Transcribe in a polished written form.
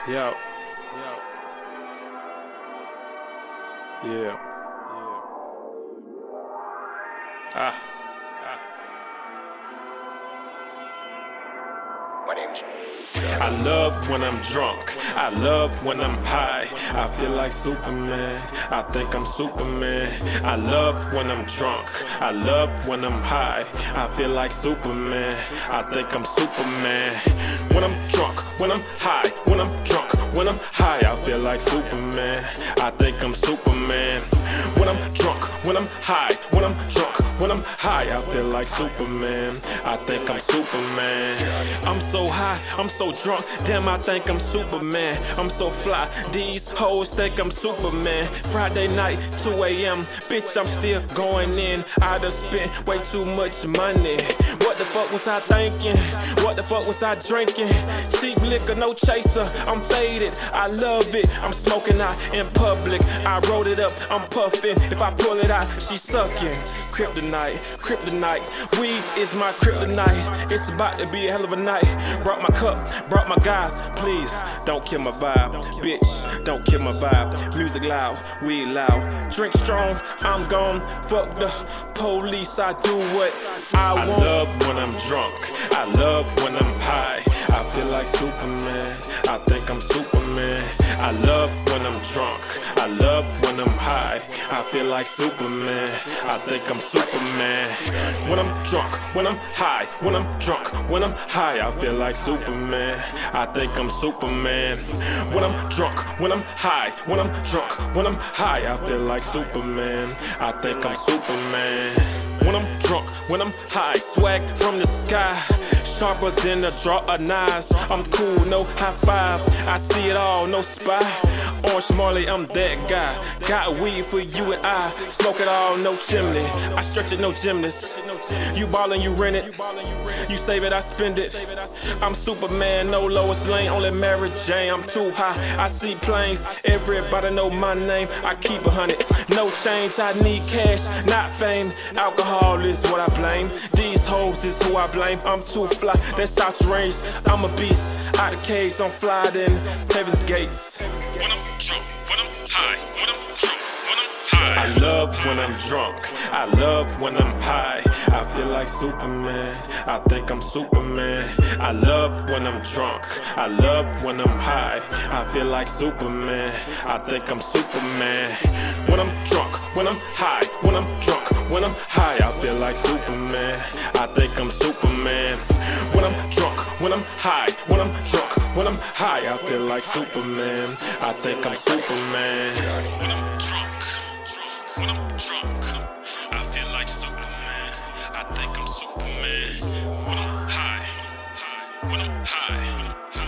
Yo. Yeah. Ah. My name's I love when I'm drunk. I love when I'm high. I feel like Superman. I think I'm Superman. I love when I'm drunk. I love when I'm high. I feel like Superman. I think I'm Superman. When I'm drunk, when I'm high, when I'm drunk, when I'm high, I feel like Superman. I think I'm Superman. When I'm drunk, when I'm high, when I'm drunk, when I'm high, I feel like Superman. I think I'm Superman. I'm so high, I'm so drunk, damn, I think I'm Superman. I'm so fly, these hoes think I'm Superman. Friday night, 2 a.m., bitch, I'm still going in. I done spent way too much money. What the fuck was I thinking? What the fuck was I drinking? Cheap liquor, no chaser, I'm faded, I love it. I'm smoking out in public, I rolled it up, I'm puffing. If I pull it out, she sucking. Kryptonite, kryptonite, weed is my kryptonite. It's about to be a hell of a night. Brought my cup, brought my guys. Please, don't kill my vibe. Bitch, don't kill my vibe. Music loud, weed loud. Drink strong, I'm gone. Fuck the police, I do what I want. I love when I'm drunk. I love when I'm high. I feel like Superman. I think I'm Superman. I love when I'm drunk. I love when I'm high. I feel like Superman. I think I'm Superman. When I'm drunk, when I'm high, when I'm drunk, when I'm high, I feel like Superman. I think I'm Superman. When I'm drunk, when I'm high, when I'm drunk, when I'm high, I feel like Superman. I think I'm Superman. When I'm drunk, when I'm high, swag from the sky. Sharper than a draw of knives. I'm cool, no high five. I see it all, no spy. Orange Marley, I'm that guy. Got weed for you and I. Smoke it all, no chimney. I stretch it, no gymnast. You ballin', you rent it. You save it, I spend it. I'm Superman, no Lois Lane, only Mary Jane. I'm too high, I see planes. Everybody know my name. I keep 100, no change. I need cash, not fame. Alcohol is what I blame. These hoes is who I blame. I'm too fly, that's out your range. I'm a beast, out of cage, I'm fly in heaven's gates. When I'm drunk, when I'm high, when I'm drunk, when I'm high. I love when I'm drunk. I love when I'm high. I feel like Superman. I think I'm Superman. I love when I'm drunk. I love when I'm high. I feel like Superman. I think I'm Superman. When I'm drunk, when I'm high, when I'm drunk, when I'm high, I feel like Superman. I think I'm Superman. When I'm drunk, when I'm high, when I'm drunk, when I'm high, I feel like Superman. I think I'm Superman. When I'm drunk, when I'm drunk, I feel like Superman. I think I'm Superman. When I'm high, when I'm high.